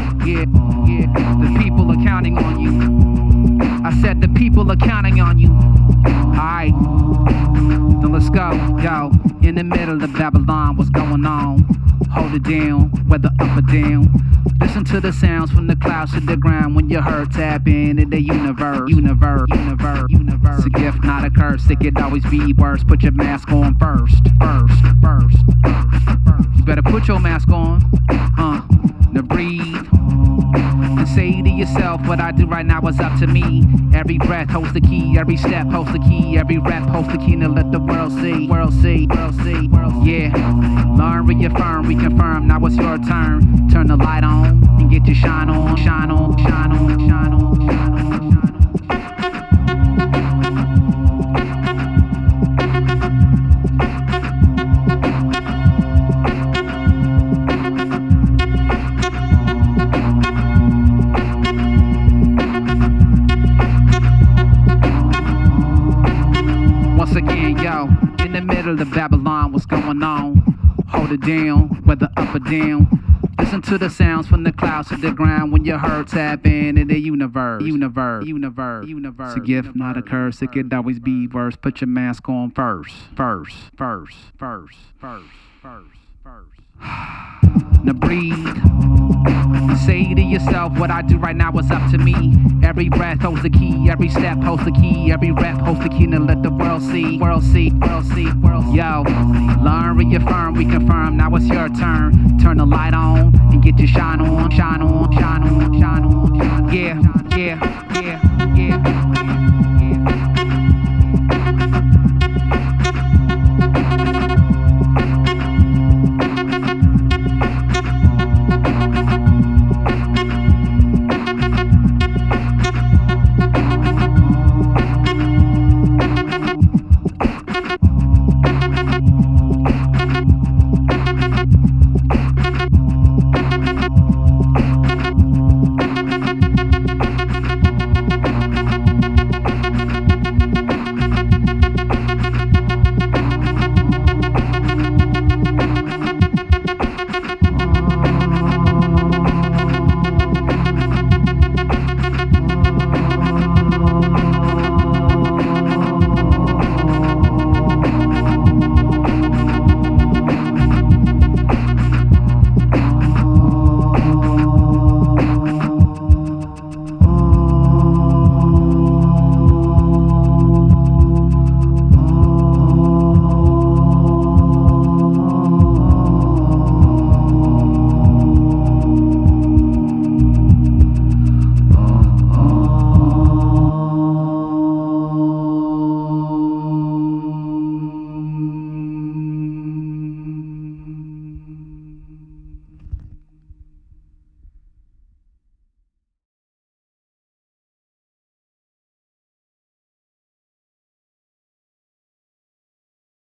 yeah, yeah. The people are counting on you. I said the people are counting on you. Alright, then let's go, yo. In the middle of Babylon, what's going on? Hold it down, whether up or down. Listen to the sounds from the clouds to the ground. When you heard, tap into the universe. Universe. It's a gift, not a curse. It could always be worse. Put your mask on first. You better put your mask on. Now breathe. And say to yourself, what I do right now is up to me. Every breath holds the key, every step holds the key, every rep holds the key to let the world see. Yeah, learn, reaffirm, reconfirm. Now it's your turn. Turn the light on and get your shine on. Once again, yo, in the middle of Babylon, what's going on? Hold it down, whether up or down. Listen to the sounds from the clouds to the ground. When you heard, tap into the universe. It's a gift, not a curse. It could always be worse. Put your mask on first. Now breathe. Say to yourself, what I do right now is up to me. Every breath holds the key, every step holds the key, every rep holds the key to let the world see. Yo, learn, reaffirm, reconfirm. Now it's your turn. Turn the light on and get your shine on.